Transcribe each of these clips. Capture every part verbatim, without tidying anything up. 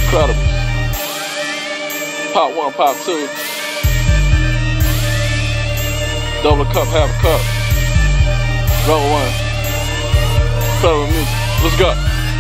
Incredible. Pop one, pop two. Double a cup, half a cup. Roll one. Incredible music. Let's go.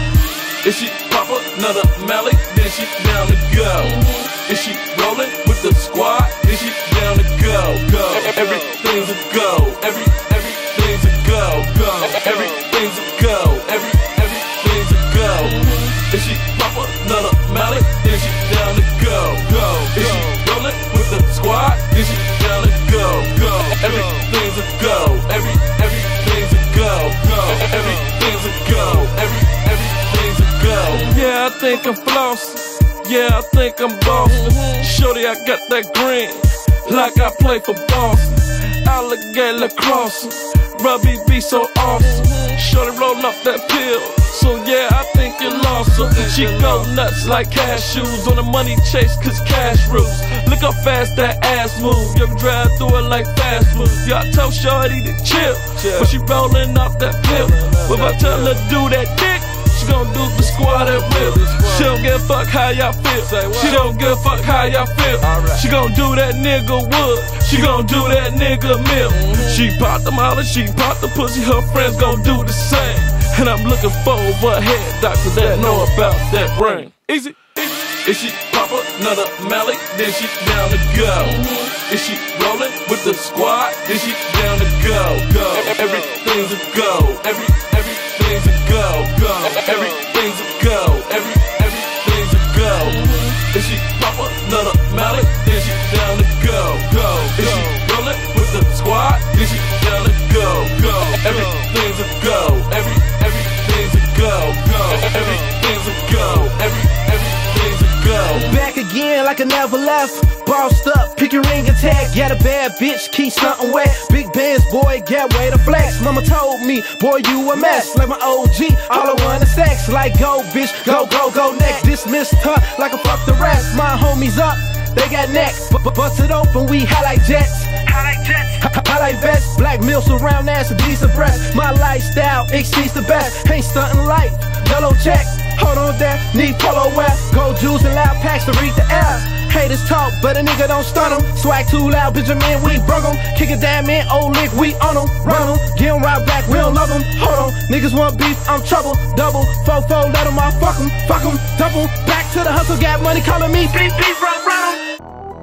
If she pop another Malik, then she down to go. If she rollin' with the squad, then she down to go. Go. Everything's a go. Every everything's a go. Go. Everything's a go. Every everything's a go. If she pop another Malik, then she down to go. Go. If she rollin' with the squad, then she down to go. Go. Everything's a go. Every everything's a go. Go. Everything's a go. Every everything's a go. Yeah, I think I'm flossing. Yeah, I think I'm bossing. Shorty, I got that green, like I play for Boston. Alligator crossing, Robbie be so awesome. Shorty roll up that pill, so yeah, I think you lost her. She go nuts like cashews on a money chase, cause cash rules. Look how fast that ass move, you drive through it like fast food. Y'all tell Shorty to chill, but she rolling off that pill. But if I tell her to do that dick, she gon' do the squad at will. She don't give a fuck how y'all feel. She don't give a fuck how y'all feel. She gon' do that nigga wood. She gon' do that nigga mill. She pop the molly, she pop the pussy. Her friends gon' do the same. And I'm looking for a head doctor that know about that brain. Easy. If she pop another Malik, then she down to go. If she rollin' with the squad, then she down to go. Go. Everything's a go. Every everything's a go. Go. Everything's a go. Every everything's a go. If she pop another Malik, then she down to go. Go. If she rollin' with the squad, then she down to go. Go. Everything's a go. Every everything's a go. Go. Everything's a go. Every everything's a go. Back again like I never left. Bossed up, pick your ring and tag. Got a bad bitch, keep something wet. Big bands, boy, get way to flex. Mama told me, boy, you a mess. Like my O G, all I want is sex. Like go, bitch, go, go, go next. Dismissed her like a fuck the rest. My homies up, they got necks. B Bust it open, we highlight jets. Highlight jets. Highlight vests. Black mills around ass, a decent breast. My lifestyle exceeds the best. Ain't stunting light, yellow check. Hold on there, need polo wear. Gold jewels and loud packs to read the air. Haters talk, but a nigga don't stun them. Swag too loud, Benjamin, we brung them. Kick a damn in, old lick, we on them. Run them, get them right back, we don't love them. Hold on, niggas want beef, I'm trouble. Double, four, four, let them all fuck them. Fuck them, double, back to the hustle, got money calling me. Beef, beef, run, run them.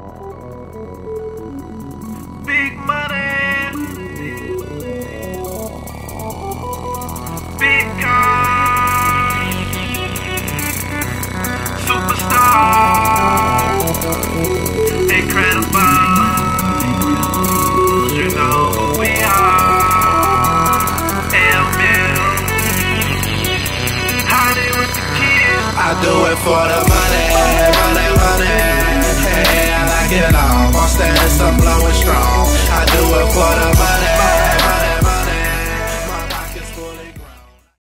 Big money. Big car. Superstar. Incredible, you know who we are. L-Mill, hiding with the kids. I do it for the money, money, money. Hey, I like it all. I'm standing some blowing strong. I do it for the money,